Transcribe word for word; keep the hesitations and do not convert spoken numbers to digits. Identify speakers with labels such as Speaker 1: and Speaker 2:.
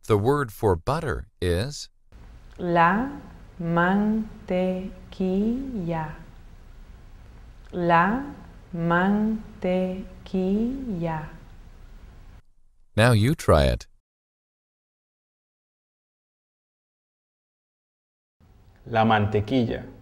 Speaker 1: The word for butter is
Speaker 2: La mantequilla. La mantequilla.
Speaker 1: Now you try it.
Speaker 3: La mantequilla.